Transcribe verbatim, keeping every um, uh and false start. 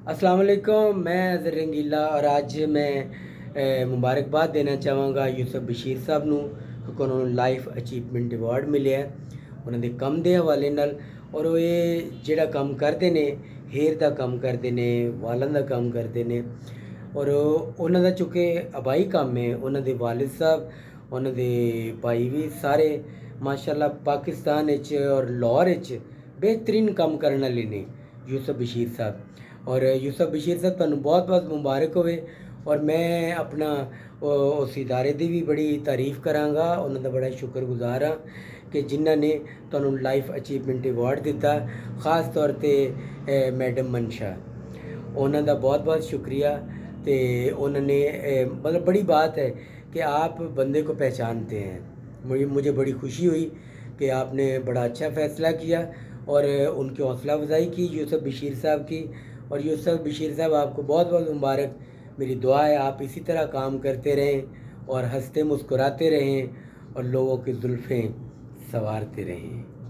अस्सलाम वालेकुम, मैं अज़हर रंगीला और आज मैं मुबारकबाद देना चाहांगा यूसुफ बशीर साहब नूं क्योंकि उन्होंने लाइफ अचीवमेंट अवार्ड मिले है उन्होंने कम के हवाले नाल। और वो ये जिहड़ा काम करते ने हेयर का काम करते ने, वालों का काम करते ने और उन्हों का चूँकि आबाई काम है। उन्होंने वालिद साहब, उन्होंने भाई भी सारे माशाल्लाह पाकिस्तान विच और लाहौर विच बेहतरीन काम करने वाले ने यूसुफ बशीर साहब। और यूसुफ बशीर साहब तुहानू बहुत बहुत मुबारक होवे। और मैं अपना उस इदारे की भी बड़ी तारीफ कराँगा, उन्होंने बड़ा शुक्रगुजार हाँ कि जिन्हों ने तुहानू लाइफ अचीवमेंट अवार्ड दिता, खास तौर पर मैडम मनशा, उन्हों का बहुत बहुत शुक्रिया। तो उन्होंने मतलब बड़ी बात है कि आप बंदे को पहचानते हैं। मुझे मुझे बड़ी खुशी हुई कि आपने बड़ा अच्छा फ़ैसला किया और उनकी हौसला अफजाई की यूसुफ बशीर साहब की। और यूसुफ बशीर साहब आपको बहुत बहुत मुबारक। मेरी दुआ है आप इसी तरह काम करते रहें और हंसते मुस्कुराते रहें और लोगों की जुल्फ़ें संवारते रहें।